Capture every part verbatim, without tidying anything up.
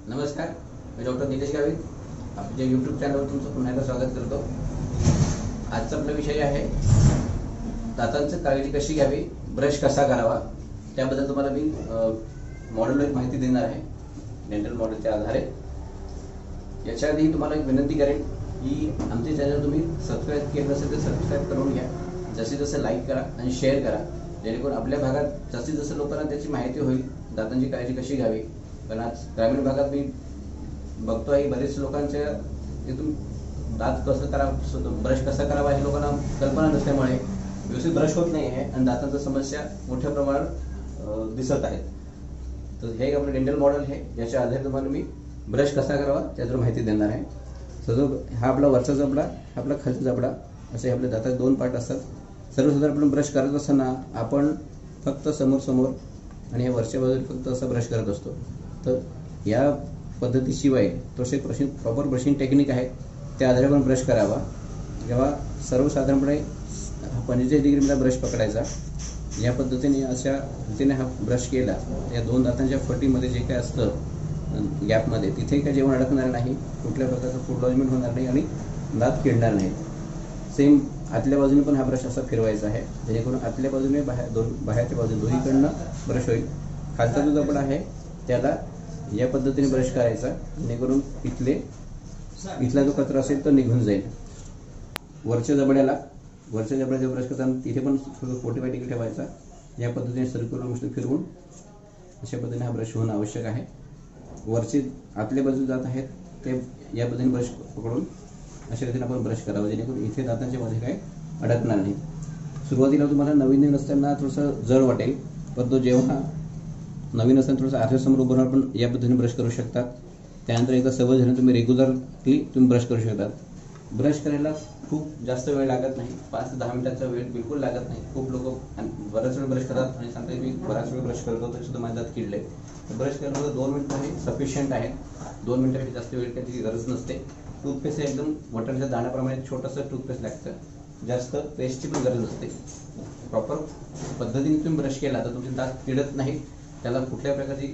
नमस्कार, मी डॉक्टर निलेश गावित आपल्या यूट्यूब चॅनलवर तुमचं पुन्हा एकदा स्वागत करतो। आजचा आपला विषय आहे दातांची काळजी कशी घ्यावी, ब्रश कसा करावा, त्याबद्दल तुम्हाला मी मॉडेल एक माहिती देणार आहे डेंटल मॉडेलच्या आधारे। याच्या आधी तुम्हाला एक विनंती करेन की आमचे चॅनल तुम्ही सबस्क्राइब केलं नसेल तर सबस्क्राइब करून घ्या, जसे जसे लाईक करा आणि शेअर करा, जेणेकरून आपल्या भागात जास्तीत जास्त लोकांना त्याची माहिती होईल दातांची काळजी कशी घ्यावी। पण आज ग्रामीण भागात मी बघतो आहे बरेच लोकांच्या इथून दात कसं करावं, ब्रश कसा करावा हे लोकांना कल्पना नसल्यामुळे व्यवस्थित ब्रश होत नाही आहे आणि दातांच्या समस्या मोठ्या प्रमाणात दिसत आहेत। तर हे आपलं डेंटल मॉडेल आहे, याच्या आधारे तुम्हाला मी ब्रश कसा करावा त्याच्यावर माहिती देणार आहे। सो हा आपला वरचा जबडा, हा आपला खालचा जबडा, असे आपल्या दातात दोन पार्ट असतात। सर्वसाधारण आपण ब्रश करत असताना आपण फक्त समोर समोर आणि या वरच्या बाजूला फक्त असं ब्रश करत असतो। तर या पद्धतीशिवाय तसे ब्रशिंग प्रॉपर ब्रशिंग टेक्निक आहे, त्या आधारे आपण ब्रश करावा। जेव्हा सर्वसाधारणपणे पंचेचाळीस डिग्रीला ब्रश पकडायचा, या पद्धतीने अशा रीतीने हा ब्रश केला, या दोन दातांच्या फटीमध्ये जे काय असतं गॅपमध्ये तिथे काय जेवण अडकणार नाही, कुठल्या प्रकारचं फूड लॉजमेंट होणार नाही आणि दात किडणार नाही। सेम आतल्या बाजूने पण हा ब्रश असा फिरवायचा आहे, जेणेकरून आतल्या बाजूने बाहेर दोन बाहेरच्या बाजूने दोन्हीकडनं ब्रश होईल। खालचा जो जबडा आहे त्याला या पद्धतीने ब्रश करायचा, जेणेकरून इथले इथला जो कचरा असेल तो निघून जाईल। वरच्या जबड्याला वरच्या जबड्याचा ब्रश करताना तिथे पण थोडं फोर्टी डिग्री ठेवायचा, या पद्धतीने सर्क्युलर मोशन फिरवून अशा पद्धतीने हा ब्रश होणं आवश्यक आहे। वरचे आतल्या बाजूला जात आहेत ते या पद्धतीने ब्रश पकडून अशा रीतीने आपण ब्रश करावं, जेणेकरून इथे दातांच्या मध्ये काय अडकणार नाही। सुरुवातीला तुम्हाला नवीन नवीन असताना थोडंसं जड वाटेल, परंतु जेव्हा नवीन असताना थोडंसं आरशासमोर उभं राहून पण या पद्धतीने ब्रश करू शकतात। त्यानंतर एकदा सवय झाली तुम्ही रेग्युलरली तुम्ही ब्रश करू शकतात। ब्रश करायला खूप जास्त वेळ लागत नाही, पाच ते दहा मिनिटाचा वेळ बिलकुल लागत नाही। खूप लोक बराच वेळ ब्रश करतात आणि सांगतात मी बराच वेळ ब्रश करतो तरी सुद्धा माझ्या दात किडले। ब्रश करण्यामध्ये दोन मिनिटं हे सफिशियंट आहे, दोन मिनिटापेक्षा जास्त वेळ करायची गरज नसते। टूथपेस्ट एकदम वटाण्याच्या दाण्याप्रमाणे छोटंसं टूथपेस्ट लागतं, जास्त पेस्टची पण गरज नसते। प्रॉपर पद्धतीने तुम्ही ब्रश केला तर तुमचे दात किडत नाही, त्याला कुठल्या प्रकारची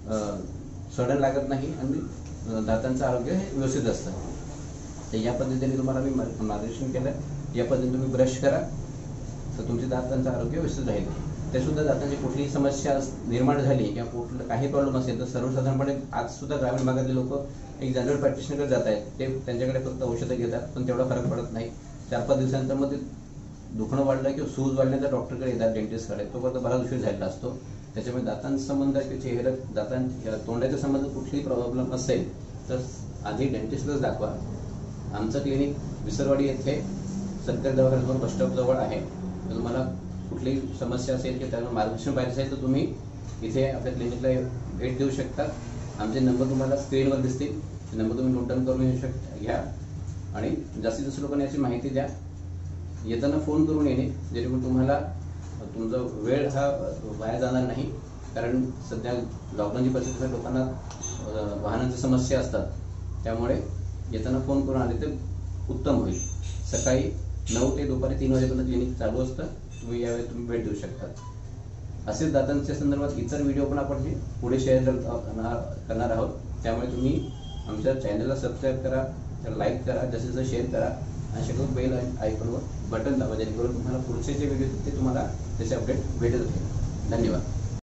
सडण लागत नाही आणि दातांचं आरोग्य हे व्यवस्थित असतं। तर या पद्धतीने तुम्हाला मी मार्गदर्शन केलं, या पद्धतीने तुम्ही ब्रश करा तर तुमचे दातांचं आरोग्य व्यवस्थित राहील। ते सुद्धा दातांची कुठलीही समस्या निर्माण झाली किंवा कुठलं काही प्रॉब्लेम असेल तर सर्वसाधारणपणे आज सुद्धा ग्रामीण भागातील लोक एक जनरल प्रॅक्टिशनरकडे जात आहेत, ते त्यांच्याकडे फक्त औषधं घेतात पण तेवढा फरक पडत नाही। चार पाच दिवसानंतर मग ते दुखणं वाढलं किंवा सूज वाढल्यानंतर डॉक्टरकडे येतात, डेंटिस्टकडे, तो फक्त बराच उशीर झालेला असतो। त्याच्यामुळे दातांचा संबंध किंवा चेहरा दातां तोंडाच्या संबंध कुठलीही प्रॉब्लेम असेल तर आधी डेंटिस्टलाच दाखवा। आमचं क्लिनिक विसरवाडी येथे सरकारी दवाखान्याजवळ बस स्टॉप जवळ आहे। तर तुम्हाला कुठलीही समस्या असेल किंवा त्यांना मार्गदर्शन पाहिजे असेल तर तुम्ही इथे आपल्या क्लिनिकला भेट देऊ शकता। आमचे नंबर तुम्हाला स्क्रीनवर दिसतील, ते नंबर तुम्ही नोट डाऊन करून घेऊ शकता घ्या आणि जास्तीत जास्त लोकांना याची माहिती द्या। येताना फोन करून येणे, जेणेकरून तुम्हाला तुमचा वेळ हा वाया जाणार नाही, कारण सध्या लॉकडाऊनची परिस्थिती लोकांना वाहनांची समस्या असतात, त्यामुळे येताना फोन करून आले तर उत्तम होईल। सकाळी नऊ ते दुपारी तीन वाजेपर्यंत क्लिनिक चालू असतं, तुम्ही यावेळी तुम्ही भेट देऊ शकता। असेच दातांच्या संदर्भात इतर व्हिडिओ पण आपण हे पुढे शेअर करणार आहोत, त्यामुळे तुम्ही आमच्या चॅनलला सबस्क्राईब करा, लाईक करा, जसे जसे शेअर करा आणि शेवटी बेल आयकॉनवर बटन दाबा, जेणेकरून तुम्हाला पुढचे जे व्हिडिओ ते तुम्हाला त्याचे अपडेट भेटत राहील। धन्यवाद।